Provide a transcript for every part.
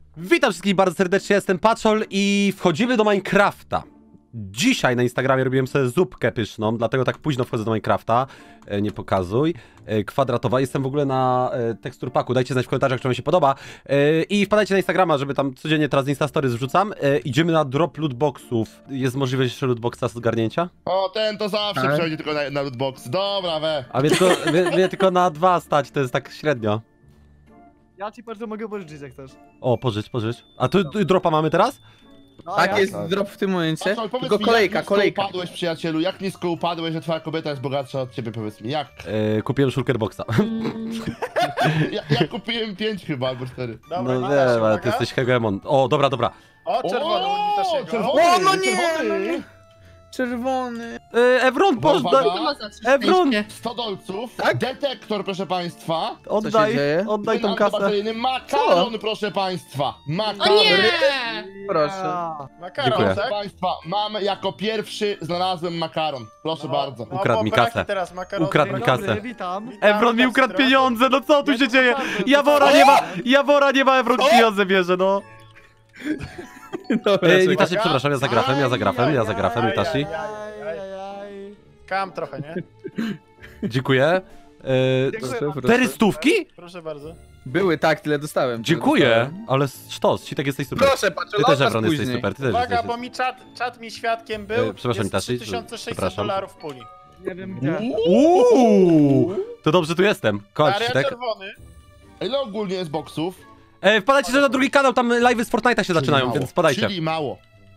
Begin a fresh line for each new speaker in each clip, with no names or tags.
Witam wszystkich bardzo serdecznie, jestem Paczol i wchodzimy do Minecrafta. Dzisiaj na Instagramie robiłem sobie zupkę pyszną, dlatego tak późno wchodzę do Minecrafta. Nie pokazuj. Kwadratowa. Jestem w ogóle na tekstur paku. Dajcie znać w komentarzach, czy wam się podoba. I wpadajcie na Instagrama, żeby tam codziennie teraz Instastory zrzucam. Idziemy na drop lootboxów. Jest możliwość jeszcze lootboxa zgarnięcia?
O, ten to zawsze przychodzi tylko na lootbox. Dobra, we.
A mnie tylko na 2 stać, to jest tak średnio.
Ja ci bardzo mogę pożyczyć, jak chcesz.
O, pożycz. A tu dropa mamy teraz?
No,
Tak,
ja?
jest drop w tym momencie.
Patrol, powiedz
Tylko
mi,
kolejka,
jak nisko
kolejka.
upadłeś, przyjacielu? Jak nisko upadłeś, że twoja kobieta jest bogatsza od ciebie, powiedz mi, jak?
Kupiłem shulkerboxa.
Ja kupiłem 5 chyba, albo 4.
No wiem, ale ty jesteś hegemon. O, dobra.
O, czerwony, oni też jego.
czerwony,
O, no nie,
czerwony.
no nie. Czerwony.
Evron,
Uwaga.
Evron,
100 dolców,
Tak?
detektor, proszę państwa.
oddaj
dzieje?
tą kasę.
Bateryjny makaron, proszę państwa.
O
Makaron.
nie!
Proszę.
Makaron,
Dziękuję.
Proszę
tak?
państwa, mamy jako pierwszy znalazłem makaron. Proszę bardzo.
No,
Ukradł
bo
mi
braki
kasę.
Teraz makaron.
Ukradł mi
Dzień
kasę.
dobry, witam.
Evron mi ukradł pieniądze, no co tu się dzieje? Jawora nie ma, Evron pieniądze bierze, no.
Dobra,
Nitashi, przepraszam, ja za grafem, Nitashi.
Kam trochę, nie?
Dziękuję.
Dziękuję.
400?
Proszę bardzo.
Były, tak, tyle dostałem.
Dziękuję, ale sztos, Citek jesteś super.
Proszę, patrz,
Ty też, Evron, jesteś super, ty też
Uwaga,
jesteś.
bo mi czat mi świadkiem był.
Przepraszam,
jest
Tashi,
3600
przepraszam.
dolarów puli.
Nie wiem gdzie.
To dobrze tu jestem. Chodź,
Daria
Citek.
czerwony.
Ile ogólnie jest boksów?
Wpadajcie też na drugi kanał, tam live'y z Fortnite'a się zaczynają,
Czyli mało.
więc wpadajcie.
Czyli mało.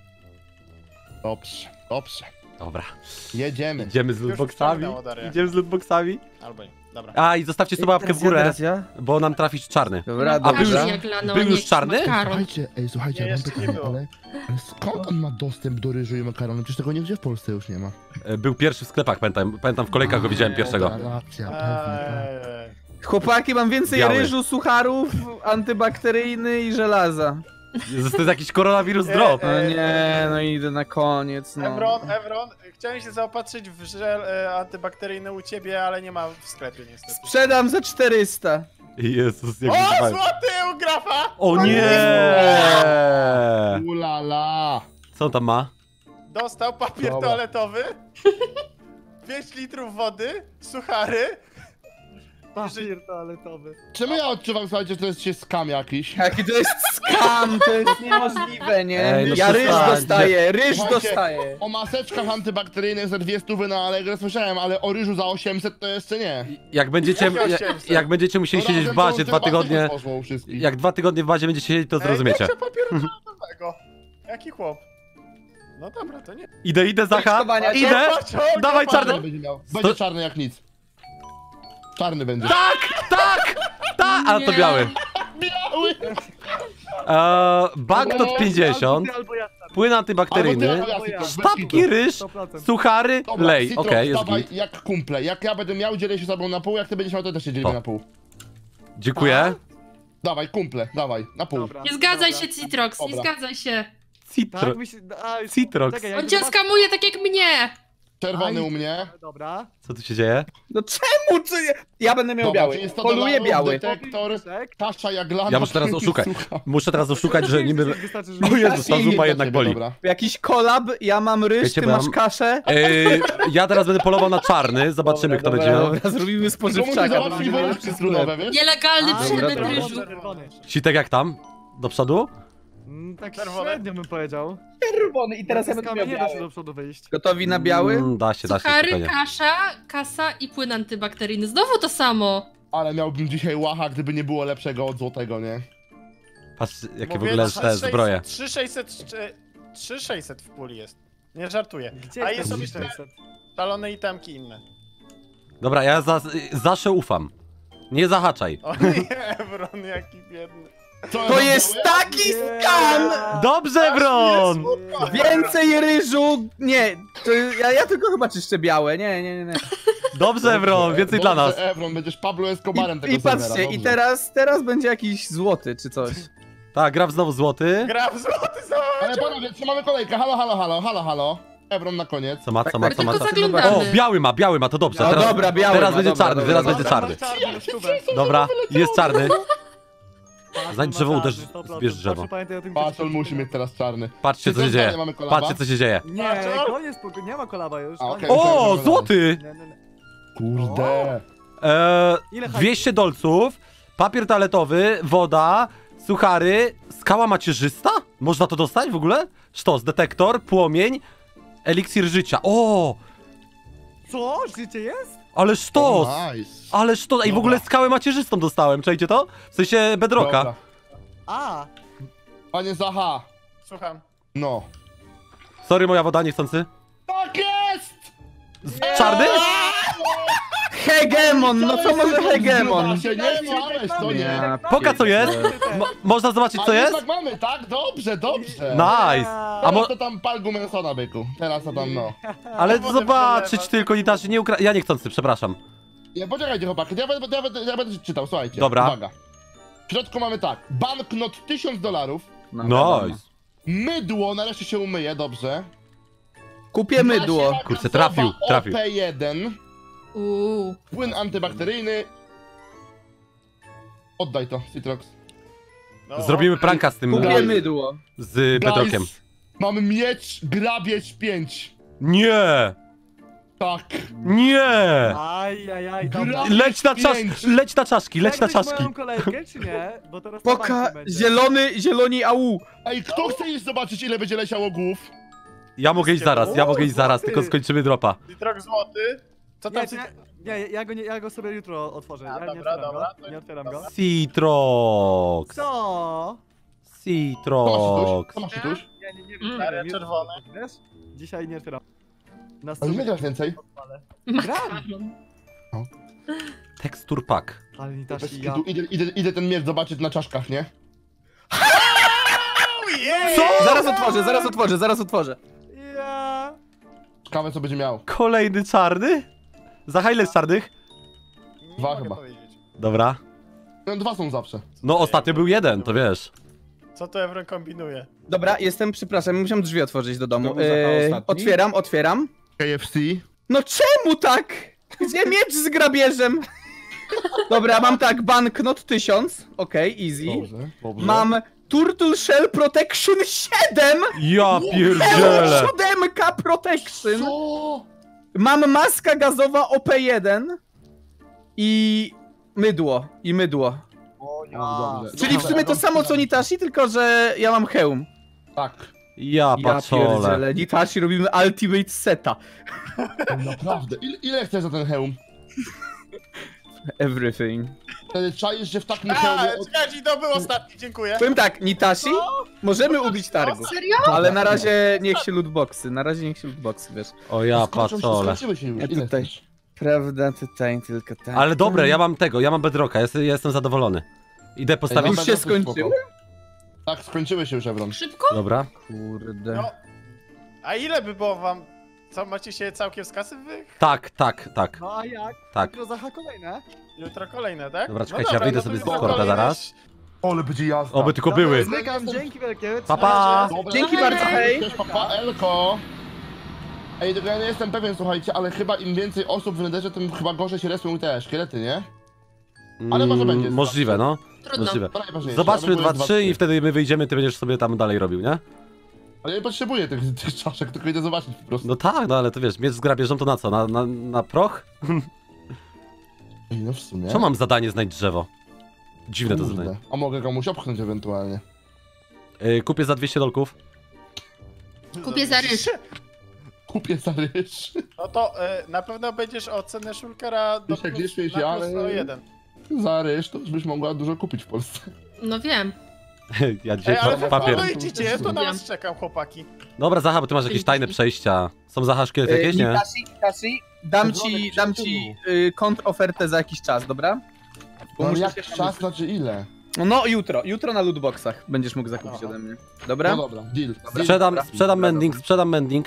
Dobrze.
Dobra.
Jedziemy.
Idziemy z
Już
lootboxami.
wciągnęło Daria.
Idziemy z lootboxami.
Albo nie. Dobra.
A, i zostawcie sobie łapkę w górę,
Teraz ja?
bo nam trafisz czarny.
Dobra,
A był
dobra.
już- był już czarny?
Słuchajcie,
Nie,
mam
jeszcze nie
pytanie,
było.
ale skąd on ma dostęp do ryżu i makaronu? Przecież tego nigdzie w Polsce już nie ma.
Był pierwszy w sklepach, pamiętam w kolejkach go widziałem pierwszego.
Dobra, racja, pewnie, tak.
Chłopaki, mam więcej
Biały.
ryżu, sucharów, antybakteryjny i żelaza.
Jezus, to jest jakiś koronawirus drop.
No nie, no idę na koniec, no.
Evron, chciałem się zaopatrzyć w żel antybakteryjny u ciebie, ale nie ma w sklepie niestety.
Sprzedam za 400.
Jezus, jak
O,
wyzywałem.
złoty u grafa!
O nie!
Ulala!
Co on tam ma?
Dostał papier
Dobra.
toaletowy, 5 litrów wody, suchary.
Papier toaletowy.
Czemu ja odczuwam, słuchajcie, że to jest się skam jakiś?
Jaki to jest skam, to jest niemożliwe, nie?
Ej, no
Ja ryż
przestańcie.
dostaję, ryż
Słuchajcie,
dostaję.
O maseczkach antybakteryjnych za 200 na Allegro słyszałem, ale o ryżu za 800 to jeszcze nie.
Jak będziecie musieli siedzieć w bazie 2 tygodnie,
Jak...
jak 2 tygodnie w bazie będziecie siedzieć, to zrozumiecie.
Proszę papieru toaletowego. Jaki chłop? No dobra, to nie.
Idę, Zacha,
Testowania.
idę!
Patrz,
Dawaj, czarny!
Będzie czarny jak nic. Czarny będzie.
Tak! A to
Nie.
biały.
Biały!
Bagdot 50,
Albo ja
płyn antybakteryjny,
Albo ty, albo ja, Citrox, bez
sztabki
kitu.
ryż,
100%.
suchary,
Dobra,
lej.
Citrox,
Okej, jest
dawaj
git.
jak kumple. Jak ja będę miał, dzielę się sobą na pół, jak ty będziesz miał, to też się dzielimy
O.
na pół.
Dziękuję.
Dawaj, kumple, dawaj, na pół.
Dobra,
Nie zgadzaj
dobra.
się, Citrox, nie
Dobra.
zgadzaj się.
Citro. Citrox.
Czekaj, ja
On
idę
cię
zobaczyć.
skamuje tak jak mnie!
Czerwony
Aj.
u mnie.
Dobra.
Co tu się dzieje?
No czemu? Ja będę miał
Dobra,
biały.
czyli 100
Poluję
dolarów,
biały.
detektor,
Tak.
Tasza Jaglana.
Ja muszę teraz oszukać. Muszę teraz oszukać, że niby...
Wystarczy, że...
O Jezus, ta zupa jednak boli.
Dobra.
Jakiś kolab, ja mam ryż,
Wiecie,
ty
bo ja
masz
mam-
kaszę.
Ja teraz będę polował na czarny, zobaczymy kto będzie miał.
Dobra, zrobimy
Komu ty
spożywczaka.
załatwisz woreczki strunowe, wiesz?
Nielegalny
A,
przemyt
dobra,
ryżu.
Czerwony.
Citek jak tam? Do przodu?
Tak
Czerwone.
średnio bym powiedział.
Czerwony i teraz ja będę miał
nie da się
biały.
do przodu wyjść.
Gotowi na biały?
Da się,
Suchary,
spokojnie.
kasa i płyn antybakteryjny. Znowu to samo.
Ale miałbym dzisiaj łacha, gdyby nie było lepszego od złotego, nie?
Patrz, jakie w
Mówię,
ogóle te zbroje.
3600 w puli jest. Nie żartuję.
Gdzie
A
jest
jest
ten
sobie
600?
szalone itemki inne.
Dobra, ja zawsze ufam. Nie zahaczaj.
O nie, Evron, jaki biedny.
To jest taki skam!
Dobrze, Bron!
Więcej ryżu! Nie, to ja tylko chyba czyszczę białe, nie.
Dobrze, Bron, więcej dla nas.
Evron, będziesz Pablo Escobarem tego
I patrzcie,
serwera,
i
dobrze.
teraz będzie jakiś złoty czy coś.
Tak, graf znowu złoty.
Gra w złoty,
Ale
zobacz!
panowie, trzymamy kolejkę, halo. Evron na koniec.
Co ma?
Tylko
O,
zaglądamy.
biały ma, to dobrze.
No
Teraz,
dobra, biały
teraz
ma,
będzie
dobra,
czarny,
dobra,
teraz
dobra.
będzie czarny.
Czarny, stówę.
Dobra, jest czarny. Znajdź drzewo, uderz, zbierz drzewo.
Patrol musi mieć teraz czarny.
Patrzcie, co się dzieje.
Mamy kolaba?
Patrzcie, co się dzieje.
Nie, koniec, nie ma kolaba już.
A, okej.
koniec.
O, złoty!
Nie.
Kurde.
Ile hajsu?
200 dolców, papier toaletowy, woda, suchary, skała macierzysta? Można to dostać w ogóle? Sztos, detektor, płomień, eliksir życia. O!
Co? Życie jest?
Ale sztos!
Nice.
Ale sztos! Ej, w ogóle skałę macierzystą dostałem, czajcie to? W sensie bedrocka.
Dobra.
A!
Panie Zaha.
Słucham.
No.
Sorry, moja woda, niechcący.
Tak jest!
Czarny?
Hegemon, no co może hegemon?
Się nie miałeś, to nie.
Poka, co jest? Można zobaczyć, co
A
jest?
jednak mamy, tak? Dobrze, dobrze.
Nice! A
Teraz
mo
to tam pal Gumensona, byku. Teraz to tam, no.
ale
Wodę
zobaczyć
wylewa.
tylko, Nitashi, nie ukra... Ja niechcący, przepraszam.
Nie, poczekajcie chłopaki, ja będę czytał, słuchajcie.
Dobra.
Uwaga. W środku mamy tak, banknot $1000,
Nice.
mydło, nareszcie się umyje, dobrze.
Kupię mydło.
Nasiona
Kurczę, trafił,
gazowa
trafił.
OP1, płyn antybakteryjny. Oddaj to, Citrox.
No,
Zrobimy pranka z tym,
Kupię mydło.
z bedrockiem.
Guys, mam miecz grabieć 5.
Nie!
Tak.
Nie!
Ajajaj, dobra.
Leć na czas, leć na czaszki, leć na
Przegryź
czaszki.
moją kolejkę, czy nie? Bo teraz
Poka,
na banku będzie.
zieloni au.
Ej, kto chce iść zobaczyć, ile będzie leciało głów?
Ja mogę iść zaraz, tylko skończymy dropa.
Litrok złoty. Co tam?
Ja go sobie jutro otworzę.
A,
Ja nie
dobra,
otwieram
dobra,
go.
to-
Nie otwieram go.
Citrox.
Co?
Citrox.
Co masz tuż?
Nie
Stary,
wiem,
czerwony.
Wiesz? Dzisiaj nie otwieram. Na
Ale nie
stronie
grasz więcej?
gram.
Tekstur pack.
Ale
Bez
Nitashi, ja...
kitu, idę ten miecz zobaczyć na czaszkach, nie?
Co?
Zaraz otworzę.
Ja...
Ciekawe co będzie miał.
Kolejny czarny? Za ile z czarnych?
Nie
Dwa
mogę
chyba.
powiedzieć.
Dobra.
No, 2 są zawsze.
No ostatnio był jeden, to wiesz.
Co to Evron kombinuje?
Dobra, przepraszam, musiałem drzwi otworzyć do domu.
To był Zaha ostatni?
Otwieram.
KFC.
No czemu tak? Gdzie miecz z grabieżem? Dobra, mam tak, banknot 1000. Okej, easy.
Dobrze, dobrze.
Mam Turtle Shell Protection 7!
Ja pierdzielę.
7K Protection!
Co?
Mam maska gazowa OP1 i mydło.
O ja...
Dobrze.
Czyli w sumie to samo co Nitashi, tylko że ja mam hełm.
Tak.
Ja patrzole.
pierdzielę, Nitashi robimy ultimate seta.
Naprawdę. Ile chcesz za ten hełm?
Everything.
Wtedy czaisz, że w takim
A,
hełmie...
czekajcie, to był ostatni, dziękuję.
Powiem tak, Nitashi, możemy ubić targu.
Serio?
Ale na razie niech się lootboxy, wiesz.
O ja
Skończyły się-
patrzole.
skończyły się już.
Ja
Ile
tutaj-
chcesz?
Prawda, tutaj tylko tak.
Ale dobre, ja mam bedrocka, ja jestem zadowolony. Idę postawić...
Już się
Spoko.
skończyły?
Tak, skończyły się już, Evron.
Szybko?
Dobra.
Kurde.
No. A ile by było wam? Co, macie się całkiem z kasy wy?
Tak.
No a jak?
Tak.
Jutro Zaha kolejne?
Jutro kolejne, tak?
Dobra, czekajcie, ja wyjdę sobie z
jutro
Discorda
kolejne.
zaraz.
Ole, będzie jazda.
Oby tylko były.
Zmykam, dzięki wielkie.
Pa, pa.
Dobra.
Dzięki bardzo, hej!
Cześć, papa, Elko. Ej, ja nie jestem pewien, słuchajcie, ale chyba im więcej osób w Netherze, tym chyba gorzej się respią te szkielety, nie? Ale może będzie.
Możliwe, no.
Trudno.
Możliwe.
To najważniejsze.
Zobaczmy
Ja próbuję
2-3 i wtedy my wyjdziemy, ty będziesz sobie tam dalej robił, nie?
Ale ja nie potrzebuję tych czaszek, tylko idę zobaczyć po prostu.
No tak, no ale to wiesz, miecz z grabieżą to na co? Na proch?
Ej, no w sumie.
Co mam zadanie znajdź drzewo? Dziwne to
Kurde.
zadanie.
A mogę komuś opchnąć ewentualnie.
Kupię za 200 dolków.
Kupię za ryż.
Kupię za ryż.
No to na pewno będziesz ocenę Shulkera do
Wiesz, jak
plus,
nie śmiej się,
na plus
ale-
1.
Za ryż to już byś mogła dużo kupić w Polsce.
No wiem.
Ja dzisiaj
Ej, ale
papier.
wy idziecie, to na was czekam, chłopaki.
Dobra, Zaha, bo ty masz jakieś tajne przejścia. Są Zaha szkielety jakieś, nie?
Nitashi, dam ci kontrofertę za jakiś czas, dobra? Bo
No
muszę
jak
się-
czas, znaczy ile?
No jutro na lootboxach będziesz mógł zakupić
No.
ode mnie. Dobra?
No dobra, deal.
Sprzedam mending.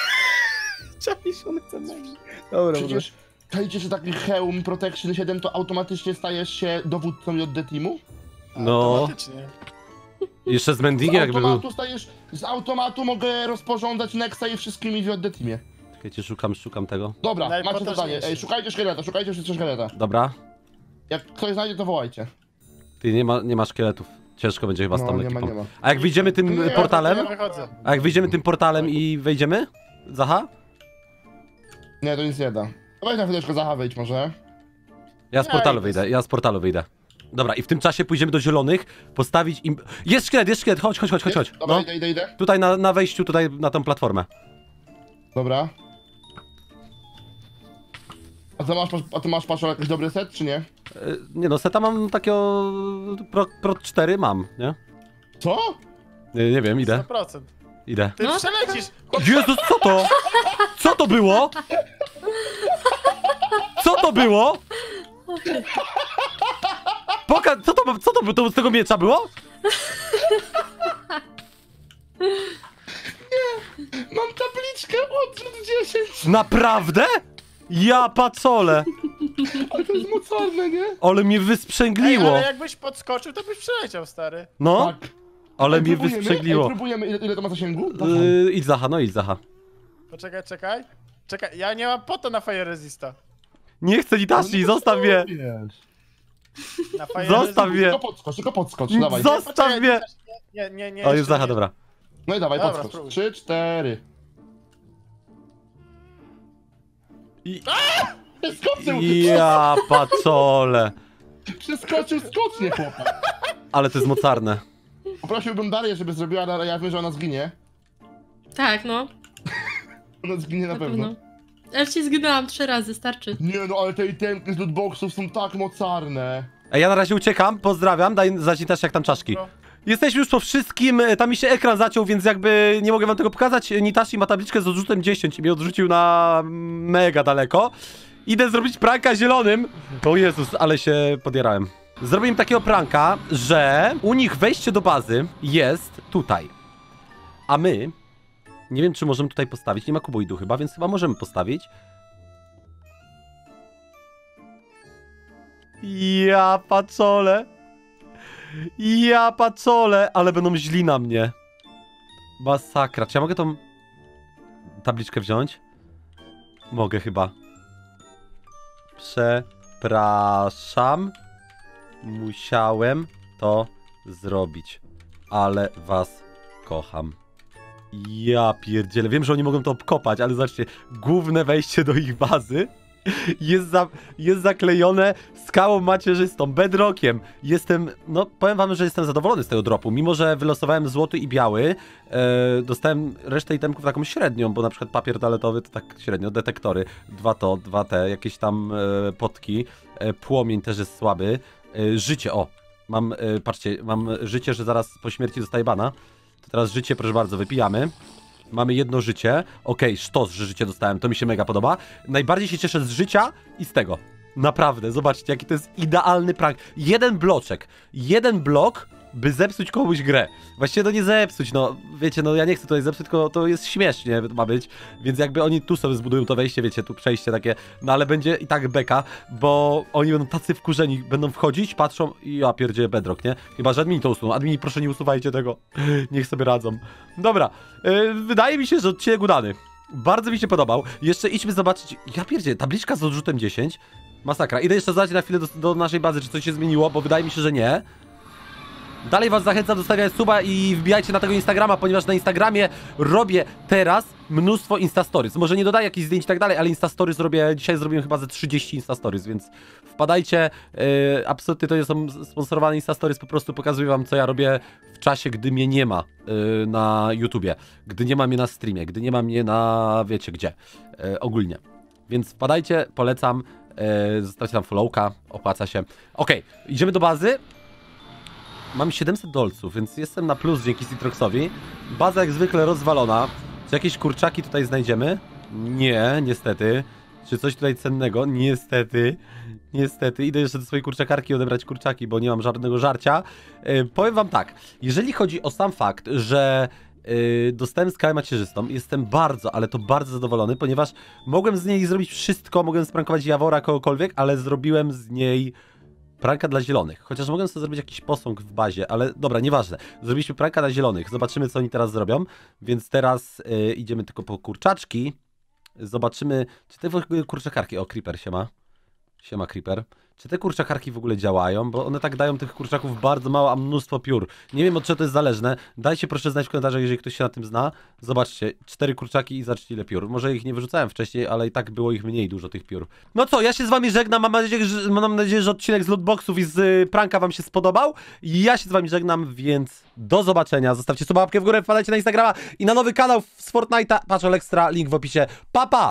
Czaisz, on chce mending. Dobra,
Przecież czajcie, że taki hełm Protection 7 to automatycznie stajesz się dowódcą JD Teamu?
No.
Automatycznie.
Jeszcze z mendingiem jakby był.
Z automatu mogę rozporządzać Nexa i wszystkimi w JD Teamie.
Czekajcie, szukam tego.
Dobra, macie
Najpotężniejszy.
zadanie. Ej, szukajcie szkieleta, szukajcie wszyscy szkieleta.
Dobra.
Jak ktoś znajdzie, to wołajcie.
Ty nie ma szkieletów. Ciężko będzie chyba z tą
No, nie
ekipą.
ma.
A jak wyjdziemy tym
Nie,
portalem?
Ja wychodzę.
A jak wyjdziemy tym portalem i wejdziemy? Zaha?
Nie, to nic nie da. Weź na chwileczkę Zaha wyjdź może.
Ja z
Nie,
portalu
i-
wyjdę, ja z portalu wyjdę. Dobra, i w tym czasie pójdziemy do zielonych, postawić im... Jest szkielet, chodź.
Dobra,
No.
idę.
Tutaj na wejściu, tutaj na tą platformę.
Dobra. A ty masz Paszol jakiś dobry set, czy nie?
Nie no, seta mam takiego... Pro 4 mam, nie?
Co?
Nie wiem, idę.
100%.
Idę.
Ty
No.
przelecisz!
Jezus, co to? Co to było? Co to było? Co to było? To z tego miecza było?
Mam tabliczkę odrzut 10!
Naprawdę? Ja pacole!
Ale to jest mocarne, nie?
Ale mnie
Ej,
wysprzęgliło.
ale jakbyś podskoczył, to byś przeleciał, stary.
No,
Tak.
ale
Ej,
mnie
próbujemy?
wysprzęgliło.
Ej, próbujemy. Ile to ma zasięgu?
Idź Zaha, no idź Zaha.
Poczekaj. Czekaj, ja nie mam po to na Fire Resista.
Nie chcę Itachi, zostaw mnie!
Wiesz.
Na Fire
Zostaw
Resist-
mnie!
Tylko podskocz, dawaj.
Zostaw
Poczekaj,
mnie!
Nie,
O, już
jeszcze
Zaha,
nie.
dobra.
No i dawaj,
Dobra,
podskocz.
spróbuj.
3, 4.
I-
Przeskoczył!
Ja pacole.
Przeskoczył skocznie, chłopak.
Ale to jest mocarne.
Poprosiłbym Darię, żeby zrobiła, ale ja wiem, że ona zginie.
Tak, no.
Ona zginie na pewno.
Ja już ci zginęłam 3 razy, starczy.
Nie no, ale te itemki z lootboxów są tak mocarne.
Ja na razie uciekam, pozdrawiam, daj znać też jak tam czaszki.
No.
Jesteśmy już po wszystkim, tam mi się ekran zaciął, więc jakby nie mogę wam tego pokazać. Nitashi ma tabliczkę z odrzutem 10 i mnie odrzucił na mega daleko. Idę zrobić pranka zielonym. O Jezus, ale się podjarałem. Zrobię im takiego pranka, że u nich wejście do bazy jest tutaj. A my, nie wiem czy możemy tutaj postawić, nie ma kuboidu chyba, więc chyba możemy postawić. Ja patrzole. Ja patrzole, ale będą źli na mnie. Masakra. Czy ja mogę tą tabliczkę wziąć? Mogę chyba. Przepraszam. Musiałem to zrobić. Ale was kocham. Ja pierdzielę. Wiem, że oni mogą to obkopać, ale zobaczcie. Główne wejście do ich bazy jest zaklejone skałą macierzystą, bedrockiem. No powiem wam, że jestem zadowolony z tego dropu, mimo że wylosowałem złoty i biały, dostałem resztę itemków taką średnią, bo na przykład papier toaletowy to tak średnio, detektory, 2 te, jakieś tam potki, płomień też jest słaby, życie, mam, patrzcie, mam życie, że zaraz po śmierci dostaję bana, to teraz życie, proszę bardzo, wypijamy. Mamy jedno życie. Okej, sztos, że życie dostałem. To mi się mega podoba. Najbardziej się cieszę z życia i z tego. Naprawdę, zobaczcie, jaki to jest idealny prank. Jeden blok, by zepsuć komuś grę. Właściwie to nie zepsuć, no. Wiecie, no ja nie chcę tutaj zepsuć, tylko to jest śmiesznie ma być. Więc jakby oni tu sobie zbudują to wejście, wiecie, tu przejście takie. No ale będzie i tak beka, bo oni będą tacy wkurzeni, będą wchodzić, patrzą i ja pierdzielę bedrock, nie? Chyba, że admini to usuną. Admini, proszę nie usuwajcie tego. Niech sobie radzą. Dobra, wydaje mi się, że odcinek udany. Bardzo mi się podobał. Jeszcze idźmy zobaczyć. Ja pierdzielę, tabliczka z odrzutem 10. Masakra. Idę jeszcze zobaczyć na chwilę do naszej bazy, czy coś się zmieniło, bo wydaje mi się, że nie. Dalej was zachęcam do stawiania suba i wbijajcie na tego Instagrama, ponieważ na Instagramie robię teraz mnóstwo Instastories. Może nie dodaję jakichś zdjęć i tak dalej, ale Instastories robię, dzisiaj zrobiłem chyba ze 30 Instastories, więc wpadajcie. Absolutnie to nie są sponsorowane Instastories, po prostu pokazuję wam, co ja robię w czasie, gdy mnie nie ma na YouTubie, gdy nie ma mnie na streamie, gdy nie ma mnie na wiecie gdzie, ogólnie. Więc wpadajcie, polecam, zostawcie tam followka, opłaca się. Okej, idziemy do bazy. Mam 700 dolców, więc jestem na plus dzięki Citroxowi. Baza jak zwykle rozwalona. Czy jakieś kurczaki tutaj znajdziemy? Nie, niestety. Czy coś tutaj cennego? Niestety. Niestety. Idę jeszcze do swojej kurczakarki odebrać kurczaki, bo nie mam żadnego żarcia. Powiem wam tak. Jeżeli chodzi o sam fakt, że dostałem skałę macierzystą, jestem bardzo, ale to bardzo zadowolony, ponieważ mogłem z niej zrobić wszystko, mogłem sprankować Jawora, kogokolwiek, ale zrobiłem z niej pranka dla zielonych. Chociaż mogłem sobie zrobić jakiś posąg w bazie, ale dobra, nieważne. Zrobiliśmy pranka dla zielonych. Zobaczymy, co oni teraz zrobią. Więc teraz idziemy tylko po kurczaczki. Zobaczymy, czy te kurczakarki... O, Creeper się ma. Siema Creeper. Czy te kurczakarki w ogóle działają? Bo one tak dają tych kurczaków bardzo mało, a mnóstwo piór. Nie wiem, od czego to jest zależne. Dajcie proszę znać w komentarzach, jeżeli ktoś się na tym zna. Zobaczcie, 4 kurczaki i zobaczcie ile piór. Może ich nie wyrzucałem wcześniej, ale i tak było ich mniej dużo tych piór. No co, ja się z wami żegnam. Mam nadzieję, że odcinek z lootboxów i z pranka wam się spodobał. Ja się z wami żegnam, więc do zobaczenia. Zostawcie sobie łapkę w górę, wpadajcie na Instagrama i na nowy kanał z Fortnite'a. Patrol Extra, link w opisie. Pa, pa!